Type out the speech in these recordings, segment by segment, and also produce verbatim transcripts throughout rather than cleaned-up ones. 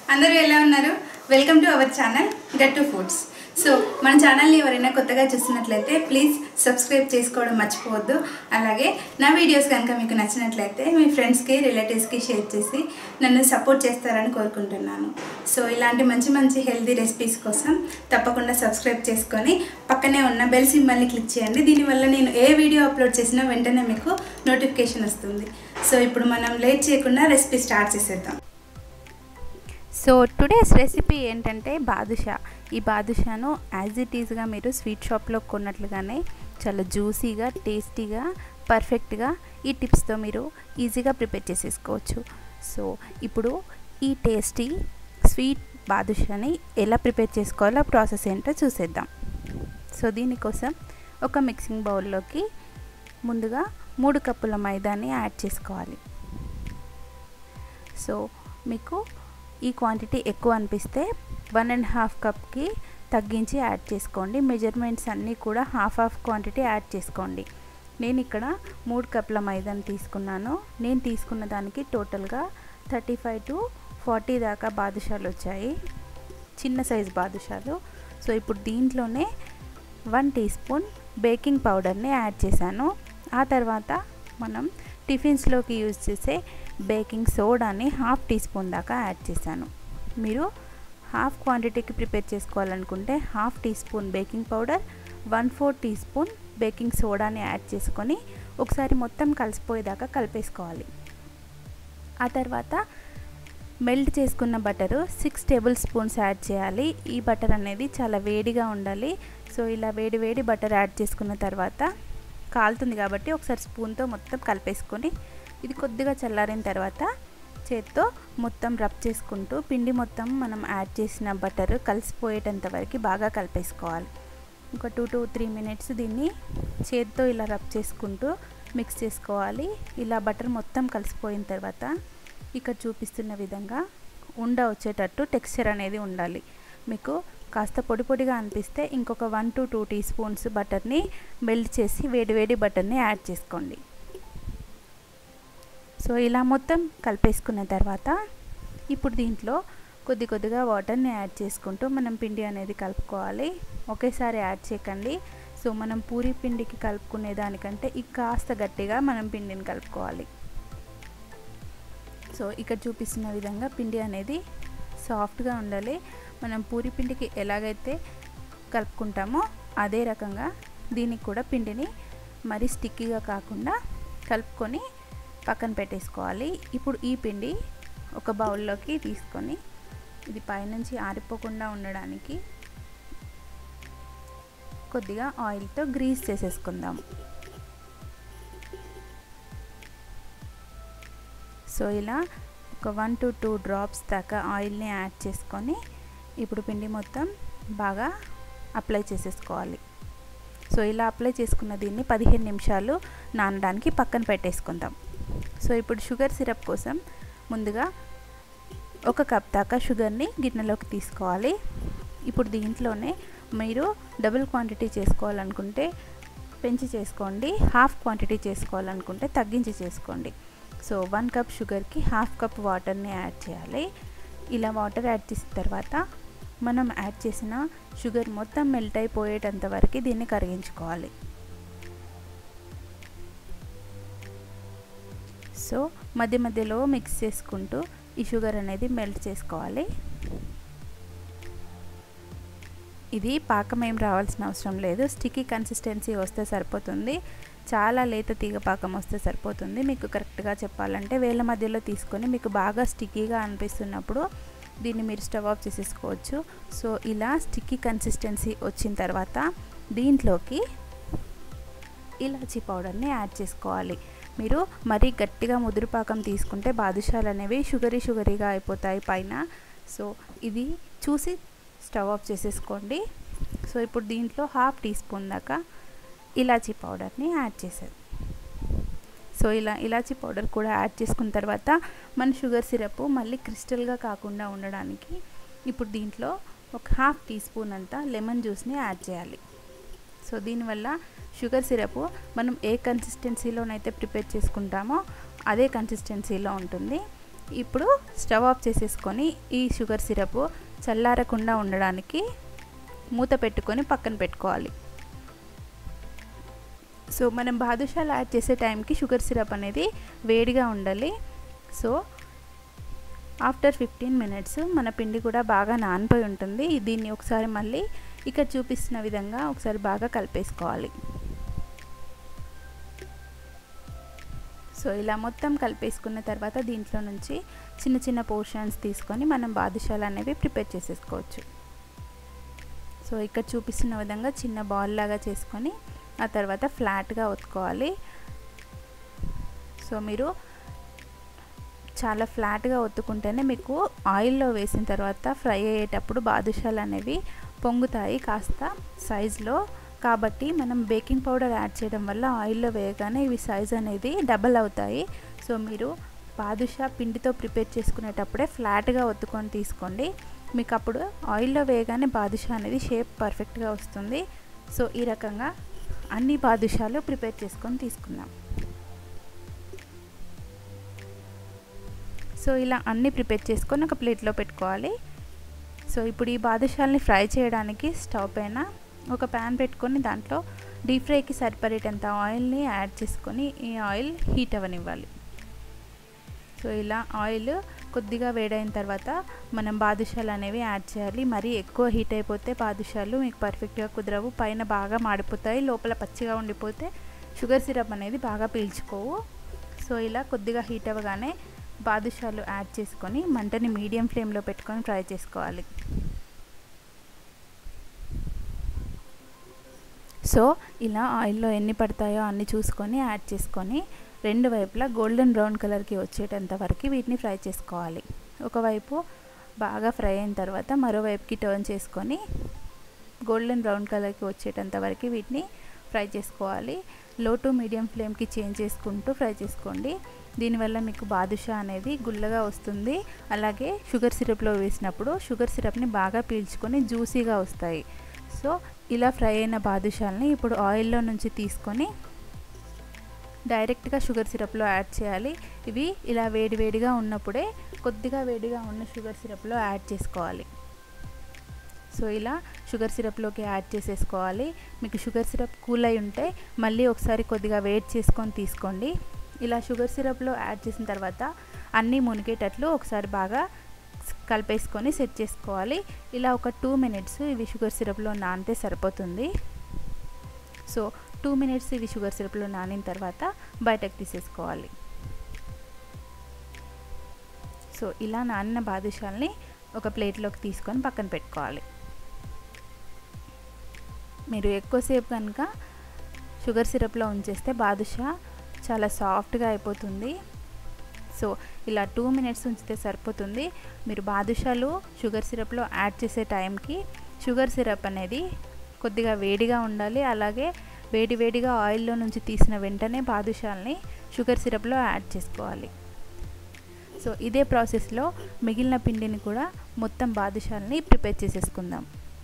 అందరూ ఎలా ఉన్నారు? Welcome to our channel Gattu foods. So మన ఛానల్ని ఎవరైనా కొత్తగా చూస్తున్నట్లయితే ప్లీజ్ సబ్స్క్రైబ్ చేసుకోవడం మర్చిపోవద్దు. అలాగే నా వీడియోస్ కనుక మీకు నచ్చినట్లయితే మీ ఫ్రెండ్స్కి రిలేటివ్స్కి షేర్ చేసి నన్ను సపోర్ట్ చేస్తారని కోరుకుంటున్నాను. సో ఇలాంటి మంచి మంచి హెల్తీ రెసిపీస్ కోసం తప్పకుండా సబ్స్క్రైబ్ చేసుకొని పక్కనే ఉన్న బెల్ సింబల్ని క్లిక్ చేయండి. దీనివల్ల నేను ఏ వీడియో అప్లోడ్ చేసినా వెంటనే మీకు నోటిఫికేషన్ వస్తుంది. సో ఇప్పుడు మనం లేట్ చేయకుండా రెసిపీ స్టార్ట్ చేసేద్దాం. సో టుడేస్ రెసిపీ ఏంటంటే బాదుషా. ఈ బాదుషాను యాజ్ ఇట్ ఈజ్గా మీరు స్వీట్ షాప్లో కొన్నట్లుగానే చాలా జ్యూసీగా, టేస్టీగా, పర్ఫెక్ట్గా ఈ టిప్స్తో మీరు ఈజీగా ప్రిపేర్ చేసేసుకోవచ్చు. సో ఇప్పుడు ఈ టేస్టీ స్వీట్ బాదుషాని ఎలా ప్రిపేర్ చేసుకోవాలో ప్రాసెస్ ఏంటో చూసేద్దాం. సో దీనికోసం ఒక మిక్సింగ్ బౌల్లోకి ముందుగా మూడు కప్పుల మైదాని యాడ్ చేసుకోవాలి. సో మీకు ఈ క్వాంటిటీ ఎక్కువ అనిపిస్తే వన్ అండ్ హాఫ్ కప్కి తగ్గించి యాడ్ చేసుకోండి. మెజర్మెంట్స్ అన్నీ కూడా హాఫ్ హాఫ్ క్వాంటిటీ యాడ్ చేసుకోండి. నేను ఇక్కడ మూడు కప్పుల మైదాని తీసుకున్నాను. నేను తీసుకున్న దానికి టోటల్గా థర్టీ ఫైవ్ టు ఫార్టీ దాకా బాదుషాలు వచ్చాయి, చిన్న సైజు బాదుషాలు. సో ఇప్పుడు దీంట్లోనే వన్ టీ స్పూన్ బేకింగ్ పౌడర్ని యాడ్ చేశాను. ఆ తర్వాత మనం టిఫిన్స్లోకి యూజ్ చేసే బేకింగ్ సోడాని హాఫ్ టీ స్పూన్ దాకా యాడ్ చేశాను. మీరు హాఫ్ క్వాంటిటీకి ప్రిపేర్ చేసుకోవాలనుకుంటే half teaspoon baking powder, one four teaspoon baking సోడాని యాడ్ చేసుకొని ఒకసారి మొత్తం కలిసిపోయేదాకా కలిపేసుకోవాలి. ఆ తర్వాత మెల్ట్ చేసుకున్న butter six tablespoons add చేయాలి. ఈ బటర్ అనేది చాలా వేడిగా ఉండాలి. సో ఇలా వేడి వేడి బటర్ యాడ్ చేసుకున్న తర్వాత కాలుతుంది కాబట్టి ఒకసారి స్పూన్తో మొత్తం కలిపేసుకొని ఇది కొద్దిగా చల్లారిన తర్వాత చేత్తో మొత్తం రబ్ చేసుకుంటూ పిండి మొత్తం మనం యాడ్ చేసిన బటర్ కలిసిపోయేటంత వరకు బాగా కలిపేసుకోవాలి. ఒక టూ టు త్రీ మినిట్స్ దీన్ని చేత్తో ఇలా రబ్ చేసుకుంటూ మిక్స్ చేసుకోవాలి. ఇలా బటర్ మొత్తం కలిసిపోయిన తర్వాత ఇక్కడ చూపిస్తున్న విధంగా ఉండ వచ్చేటట్టు టెక్స్చర్ అనేది ఉండాలి. మీకు కాస్త పొడి పొడిగా అనిపిస్తే ఇంకొక one to two teaspoons బటర్ని మెల్ట్ చేసి వేడివేడి బటర్ని యాడ్ చేసుకోండి. సో ఇలా మొత్తం కలిపేసుకున్న తర్వాత ఇప్పుడు దీంట్లో కొద్ది కొద్దిగా వాటర్ని యాడ్ చేసుకుంటూ మనం పిండి అనేది కలుపుకోవాలి. ఒకేసారి యాడ్ చేయకండి. సో మనం పూరి పిండికి కలుపుకునే దానికంటే ఈ కాస్త గట్టిగా మనం పిండిని కలుపుకోవాలి. సో ఇక్కడ చూపిస్తున్న విధంగా పిండి అనేది సాఫ్ట్గా ఉండాలి. మనం పూరి పిండికి ఎలాగైతే కలుపుకుంటామో అదే రకంగా దీనికి కూడా పిండిని మరీ స్టిక్కీగా కాకుండా కలుపుకొని పక్కన పెట్టేసుకోవాలి. ఇప్పుడు ఈ పిండి ఒక బౌల్లోకి తీసుకొని ఇది పైనుంచి ఆరిపోకుండా ఉండడానికి కొద్దిగా ఆయిల్తో గ్రీస్ చేసేసుకుందాం. సో ఇలా ఒక వన్ టు టూ డ్రాప్స్ దాకా ఆయిల్ని యాడ్ చేసుకొని ఇప్పుడు పిండి మొత్తం బాగా అప్లై చేసేసుకోవాలి. సో ఇలా అప్లై చేసుకున్న దీన్ని పదిహేను నిమిషాలు నానడానికి పక్కన పెట్టేసుకుందాం. సో ఇప్పుడు షుగర్ సిరప్ కోసం ముందుగా ఒక కప్ దాకా షుగర్ని గిన్నెలోకి తీసుకోవాలి. ఇప్పుడు దీంట్లోనే మీరు డబుల్ క్వాంటిటీ చేసుకోవాలనుకుంటే పెంచి చేసుకోండి, హాఫ్ క్వాంటిటీ చేసుకోవాలనుకుంటే తగ్గించి చేసుకోండి. సో వన్ కప్ షుగర్కి హాఫ్ కప్ వాటర్ని యాడ్ చేయాలి. ఇలా వాటర్ యాడ్ చేసిన తర్వాత మనం యాడ్ చేసిన షుగర్ మొత్తం మెల్ట్ అయిపోయేటంత వరకు దీన్ని కరిగించుకోవాలి. సో మధ్య మధ్యలో మిక్స్ చేసుకుంటూ ఈ షుగర్ అనేది మెల్ట్ చేసుకోవాలి. ఇది పాకం ఏం రావాల్సిన అవసరం లేదు, స్టిక్కీ కన్సిస్టెన్సీ వస్తే సరిపోతుంది. చాలా లేత తీగ పాకం వస్తే సరిపోతుంది. మీకు కరెక్ట్గా చెప్పాలంటే వేళ్ళ మధ్యలో తీసుకొని మీకు బాగా స్టిక్కీగా అనిపిస్తున్నప్పుడు దీన్ని మీరు స్టవ్ ఆఫ్ చేసేసుకోవచ్చు. సో ఇలా స్టిక్కీ కన్సిస్టెన్సీ వచ్చిన తర్వాత దీంట్లోకి ఇలాచీ పౌడర్ని యాడ్ చేసుకోవాలి. మీరు మరీ గట్టిగా ముదురు పాకం తీసుకుంటే బాదుషాలు అనేవి షుగరీ షుగరీగా అయిపోతాయి పైన. సో ఇది చూసి స్టవ్ ఆఫ్ చేసేసుకోండి. సో ఇప్పుడు దీంట్లో హాఫ్ టీ స్పూన్ దాకా ఇలాచీ పౌడర్ని యాడ్ చేసేది. సో ఇలా ఇలాచీ పౌడర్ కూడా యాడ్ చేసుకున్న తర్వాత మన షుగర్ సిరప్ మళ్ళీ క్రిస్టల్గా కాకుండా ఉండడానికి ఇప్పుడు దీంట్లో ఒక హాఫ్ టీ స్పూన్ అంతా లెమన్ జ్యూస్ని యాడ్ చేయాలి. సో దీనివల్ల షుగర్ సిరప్ మనం ఏ కన్సిస్టెన్సీలోనైతే ప్రిపేర్ చేసుకుంటామో అదే కన్సిస్టెన్సీలో ఉంటుంది. ఇప్పుడు స్టవ్ ఆఫ్ చేసేసుకొని ఈ షుగర్ సిరప్ చల్లారకుండా ఉండడానికి మూత పెట్టుకొని పక్కన పెట్టుకోవాలి. సో మనం బాదుషాలు యాడ్ చేసే టైంకి షుగర్ సిరప్ అనేది వేడిగా ఉండాలి. సో ఆఫ్టర్ ఫిఫ్టీన్ మినిట్స్ మన పిండి కూడా బాగా నానిపోయి ఉంటుంది. దీన్ని ఒకసారి మళ్ళీ ఇక్కడ చూపిస్తున్న విధంగా ఒకసారి బాగా కలిపేసుకోవాలి. సో ఇలా మొత్తం కలిపేసుకున్న తర్వాత దీంట్లో నుంచి చిన్న చిన్న పోర్షన్స్ తీసుకొని మనం బాదుషాలు అనేవి ప్రిపేర్ చేసేసుకోవచ్చు. సో ఇక్కడ చూపిస్తున్న విధంగా చిన్న బాల్ లాగా చేసుకొని ఆ తర్వాత ఫ్లాట్గా ఒత్తుకోవాలి. సో మీరు చాలా ఫ్లాట్గా ఒత్తుకుంటేనే మీకు ఆయిల్లో వేసిన తర్వాత ఫ్రై అయ్యేటప్పుడు బాదుషాలు అనేవి పొంగుతాయి కాస్త సైజులో. కాబట్టి మనం బేకింగ్ పౌడర్ యాడ్ చేయడం వల్ల ఆయిల్లో వేయగానే ఇవి సైజ్ అనేది డబల్ అవుతాయి. సో మీరు బాదుషా పిండితో ప్రిపేర్ చేసుకునేటప్పుడే ఫ్లాట్గా ఒత్తుకొని తీసుకోండి. మీకు అప్పుడు ఆయిల్లో వేయగానే బాదుషా అనేది షేప్ పర్ఫెక్ట్గా వస్తుంది. సో ఈ రకంగా అన్ని బాదుషాలు ప్రిపేర్ చేసుకొని తీసుకుందాం. సో ఇలా అన్నీ ప్రిపేర్ చేసుకొని ఒక ప్లేట్లో పెట్టుకోవాలి. సో ఇప్పుడు ఈ బాదుషాలని ఫ్రై చేయడానికి స్టవ్ పైన ఒక ప్యాన్ పెట్టుకొని దాంట్లో డీప్ ఫ్రైకి సరిపడేటంత ఆయిల్ని యాడ్ చేసుకొని ఈ ఆయిల్ హీట్ అవ్వనివ్వాలి. సో ఇలా ఆయిల్ కొద్దిగా వేడైన తర్వాత మనం బాదుషాలు అనేవి యాడ్ చేయాలి. మరీ ఎక్కువ హీట్ అయిపోతే బాదుషాలు మీకు పర్ఫెక్ట్గా కుదరవు, పైన బాగా మాడిపోతాయి, లోపల పచ్చిగా ఉండిపోతే షుగర్ సిరప్ అనేది బాగా పీల్చుకోవు. సో ఇలా కొద్దిగా హీట్ అవ్వగానే బాదుషాలు యాడ్ చేసుకొని మంటని మీడియం ఫ్లేమ్లో పెట్టుకొని ఫ్రై చేసుకోవాలి. సో ఇలా ఆయిల్లో ఎన్ని పడతాయో అన్ని చూసుకొని యాడ్ చేసుకొని రెండు వైపులా గోల్డెన్ బ్రౌన్ కలర్కి వచ్చేటంత వరకు వీటిని ఫ్రై చేసుకోవాలి. ఒకవైపు బాగా ఫ్రై అయిన తర్వాత మరోవైపుకి టర్న్ చేసుకొని గోల్డెన్ బ్రౌన్ కలర్కి వచ్చేటంత వరకు వీటిని ఫ్రై చేసుకోవాలి. లో టు మీడియం ఫ్లేమ్కి చేంజ్ చేసుకుంటూ ఫ్రై చేసుకోండి. దీనివల్ల మీకు బాదుషా అనేది గుల్లగా వస్తుంది. అలాగే షుగర్ సిరప్లో వేసినప్పుడు షుగర్ సిరప్ని బాగా పీల్చుకొని జ్యూసీగా వస్తాయి. సో ఇలా ఫ్రై అయిన బాదుషాలని ఇప్పుడు ఆయిల్లో నుంచి తీసుకొని డైరెక్ట్గా షుగర్ సిరప్లో యాడ్ చేయాలి. ఇవి ఇలా వేడివేడిగా ఉన్నప్పుడే కొద్దిగా వేడిగా ఉన్న షుగర్ సిరప్లో యాడ్ చేసుకోవాలి. సో ఇలా షుగర్ సిరప్లోకి యాడ్ చేసేసుకోవాలి. మీకు షుగర్ సిరప్ కూల్ అయి ఉంటే మళ్ళీ ఒకసారి కొద్దిగా వేడి చేసుకొని తీసుకోండి. ఇలా షుగర్ సిరప్లో యాడ్ చేసిన తర్వాత అన్నీ మునిగేటట్లు ఒకసారి బాగా కలిపేసుకొని సెట్ చేసుకోవాలి. ఇలా ఒక టూ మినిట్స్ ఇవి షుగర్ సిరప్లో నానితే సరిపోతుంది. సో టూ మినిట్స్ ఇవి షుగర్ సిరప్లో నానిన తర్వాత బయటకు తీసేసుకోవాలి. సో ఇలా నానిన బాదుషాలని ఒక ప్లేట్లోకి తీసుకొని పక్కన పెట్టుకోవాలి. మీరు ఎక్కువసేపు కనుక షుగర్ సిరప్లో ఉంచేస్తే బాదుషా చాలా సాఫ్ట్గా అయిపోతుంది. సో ఇలా టూ మినిట్స్ ఉంచితే సరిపోతుంది. మీరు బాదుషాలు షుగర్ సిరప్లో యాడ్ చేసే టైంకి షుగర్ సిరప్ అనేది కొద్దిగా వేడిగా ఉండాలి. అలాగే వేడి వేడిగా ఆయిల్లో నుంచి తీసిన వెంటనే బాదుషాలని షుగర్ సిరప్లో యాడ్ చేసుకోవాలి. సో ఇదే ప్రాసెస్లో మిగిలిన పిండిని కూడా మొత్తం బాదుషాలని ప్రిపేర్ చేసేసుకుందాం.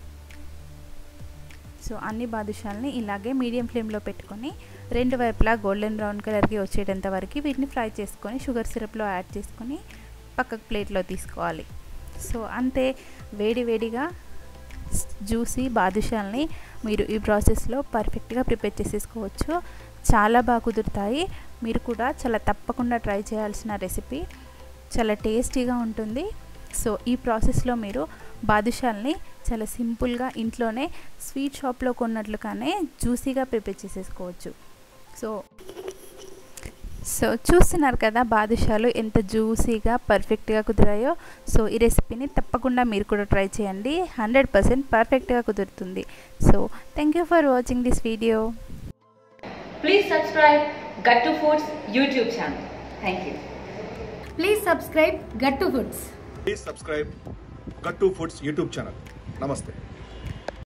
సో అన్ని బాదుషాలని ఇలాగే మీడియం ఫ్లేమ్లో పెట్టుకొని రెండు వైపులా గోల్డెన్ బ్రౌన్ కలర్కి వచ్చేటంత వరకు వీటిని ఫ్రై చేసుకొని షుగర్ సిరప్లో యాడ్ చేసుకొని పక్కకు ప్లేట్లో తీసుకోవాలి. సో అంతే, వేడి వేడిగా జ్యూసీ బాదుషాలని మీరు ఈ ప్రాసెస్లో పర్ఫెక్ట్గా ప్రిపేర్ చేసేసుకోవచ్చు. చాలా బాగా కుదురుతాయి. మీరు కూడా చాలా తప్పకుండా ట్రై చేయాల్సిన రెసిపీ, చాలా టేస్టీగా ఉంటుంది. సో ఈ ప్రాసెస్లో మీరు బాదుషాలని చాలా సింపుల్గా ఇంట్లోనే స్వీట్ షాప్లో కొన్నట్లుగానే జ్యూసీగా ప్రిపేర్ చేసేసుకోవచ్చు. సో సో చూస్తున్నారు కదా బాదుషాలు ఎంత జ్యూసీగా పర్ఫెక్ట్గా కుదిరాయో. సో ఈ రెసిపీని తప్పకుండా మీరు కూడా ట్రై చేయండి, హండ్రెడ్ పర్సెంట్ పర్ఫెక్ట్గా కుదురుతుంది. So thank you for watching this video. Please subscribe Gattu Foods YouTube channel. Thank you. Please subscribe Gattu Foods. Please subscribe Gattu Foods YouTube channel. Namaste.